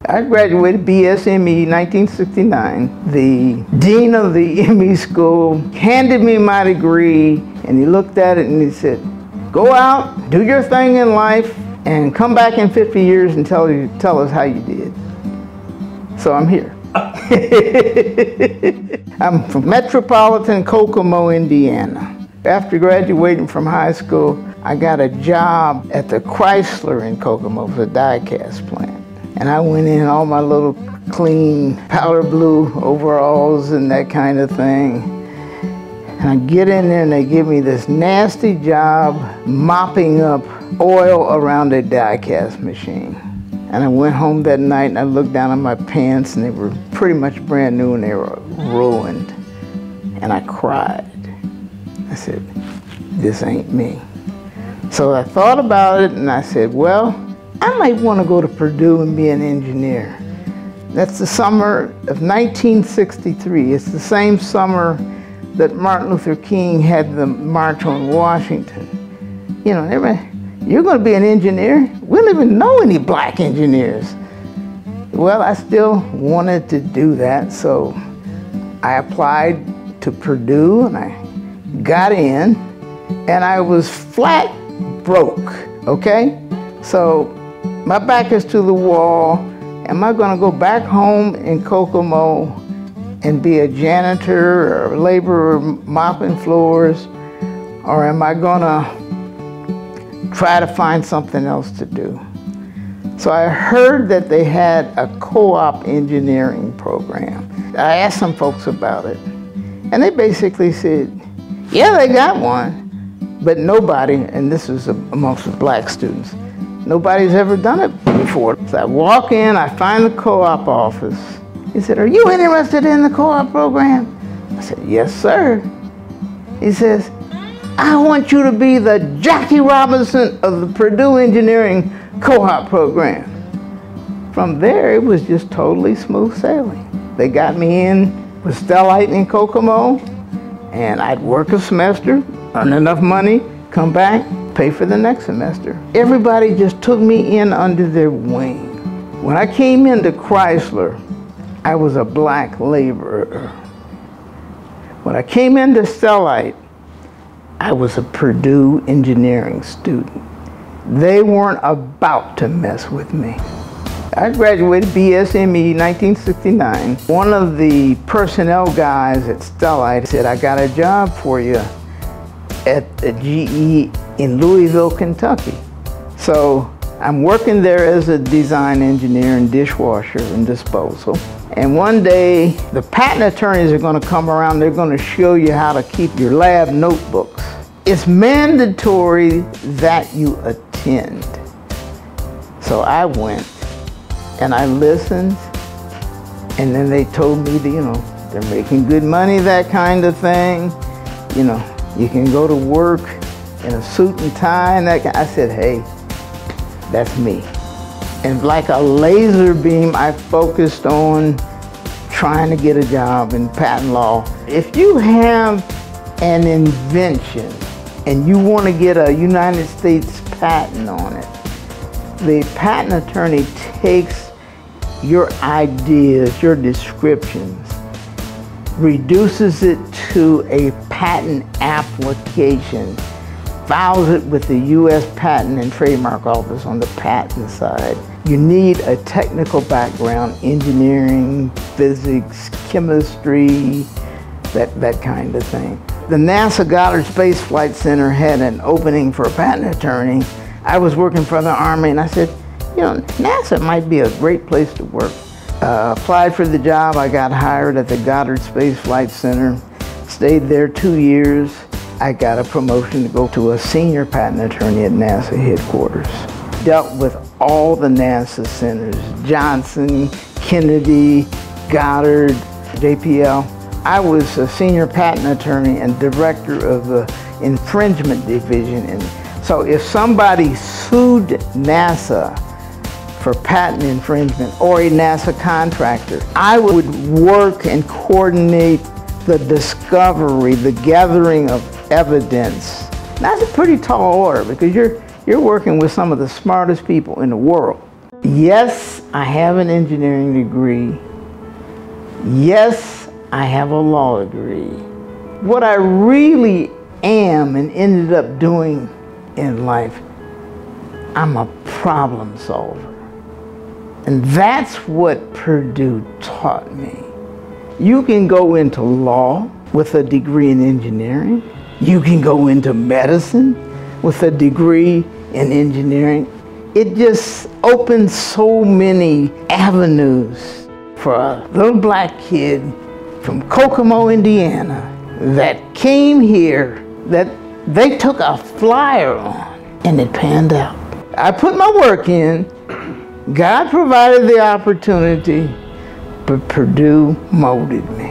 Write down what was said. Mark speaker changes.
Speaker 1: I graduated BSME 1969. The dean of the ME school handed me my degree, and he looked at it and he said, "Go out, do your thing in life, and come back in 50 years and tell us how you did." So I'm here. I'm from metropolitan Kokomo, Indiana. After graduating from high school, I got a job at the Chrysler in Kokomo, the die-cast plant. And I went in all my little clean powder blue overalls and that kind of thing. And I get in there and they give me this nasty job mopping up oil around a die-cast machine. And I went home that night and I looked down at my pants and they were pretty much brand new and they were ruined. And I cried. I said, "This ain't me." So I thought about it and I said, well, I might want to go to Purdue and be an engineer. That's the summer of 1963. It's the same summer that Martin Luther King had the March on Washington. You know, everybody, "You're going to be an engineer?" We don't even know any black engineers. Well, I still wanted to do that, so I applied to Purdue and I got in, and I was flat broke, okay? So my back is to the wall. Am I going to go back home in Kokomo and be a janitor or a laborer mopping floors, or am I going to try to find something else to do? So I heard that they had a co-op engineering program. I asked some folks about it, and they basically said, yeah, they got one, but nobody, and this is amongst the black students, nobody's ever done it before. So I walk in, I find the co-op office. He said, "Are you interested in the co-op program?" I said, "Yes, sir." He says, "I want you to be the Jackie Robinson of the Purdue Engineering co-op program." From there, it was just totally smooth sailing. They got me in with Stellite in Kokomo, and I'd work a semester, earn enough money, come back, pay for the next semester. Everybody just took me in under their wing. When I came into Chrysler, I was a black laborer. When I came into Stellite, I was a Purdue Engineering student. They weren't about to mess with me. I graduated BSME 1969. One of the personnel guys at Stellite said, "I got a job for you at the GE in Louisville, Kentucky." So I'm working there as a design engineer in dishwasher and disposal. And one day, the patent attorneys are going to come around. They're going to show you how to keep your lab notebooks. It's mandatory that you attend. So I went and I listened, and then they told me that, you know, they're making good money, that kind of thing. You know, you can go to work in a suit and tie and that kind. I said, hey, that's me. And like a laser beam, I focused on trying to get a job in patent law. If you have an invention and you want to get a United States patent on it, the patent attorney takes your ideas, your descriptions, reduces it to a patent application, files it with the U.S. Patent and Trademark Office on the patent side. You need a technical background, engineering, physics, chemistry, that kind of thing. The NASA Goddard Space Flight Center had an opening for a patent attorney. I was working for the Army, and I said, you know, NASA might be a great place to work. Applied for the job. I got hired at the Goddard Space Flight Center, stayed there 2 years. I got a promotion to go to a senior patent attorney at NASA headquarters. Dealt with all the NASA centers, Johnson, Kennedy, Goddard, JPL. I was a senior patent attorney and director of the infringement division. And so if somebody sued NASA for patent infringement or a NASA contractor, I would work and coordinate the discovery, the gathering of evidence. That's a pretty tall order because you're working with some of the smartest people in the world. Yes, I have an engineering degree. Yes, I have a law degree. What I really am and ended up doing in life, I'm a problem solver. And that's what Purdue taught me. You can go into law with a degree in engineering. You can go into medicine with a degree in engineering. It just opens so many avenues for a little black kid from Kokomo, Indiana, that came here, that they took a flyer on, and it panned out. I put my work in. God provided the opportunity, but Purdue molded me.